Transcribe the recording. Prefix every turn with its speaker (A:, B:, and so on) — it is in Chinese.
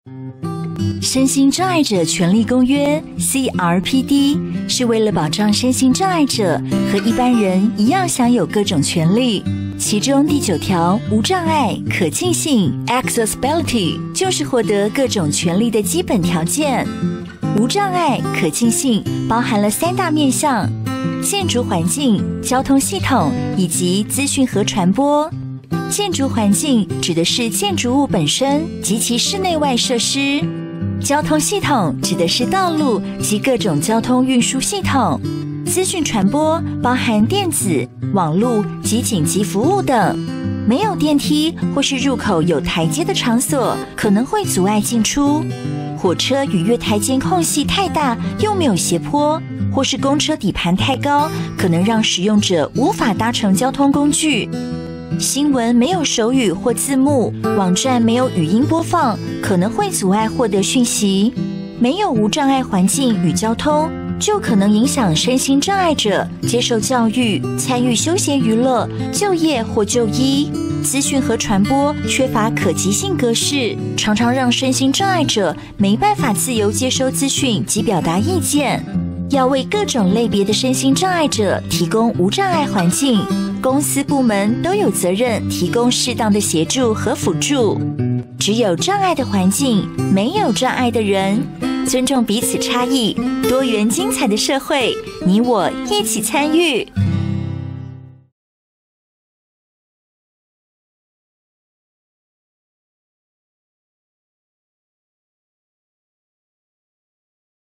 A: 身心障碍者权利公约 CRPD 是为了保障身心障碍者和一般人一样享有各种权利，其中第9条无障碍可进性 Accessibility 就是获得各种权利的基本条件。无障碍可进性包含了3大面向：建筑环境、交通系统以及资讯和传播。建筑环境指的是建筑物本身及其室内外设施，交通系统指的是道路及各种交通运输系统，资讯传播包含电子、网络及紧急服务等。没有电梯或是入口有台阶的场所可能会阻碍进出。火车与月台间空隙太大又没有斜坡，或是公车底盘太高，可能让使用者无法搭乘交通工具。新闻没有手语或字幕，网站没有语音播放，可能会阻碍获得讯息。没有无障碍环境与交通，就可能影响身心障碍者接受教育、参与休闲娱乐、就业或就医。资讯和传播缺乏可及性格式，常常让身心障碍者没办法自由接收资讯及表达意见。要为各种类别的身心障碍者提供无障碍环境，公司部门都有责任提供适当的协助和辅助。只有障碍的环境，没有障碍的人，尊重彼此差异，多元精彩的社会，你我一起参与。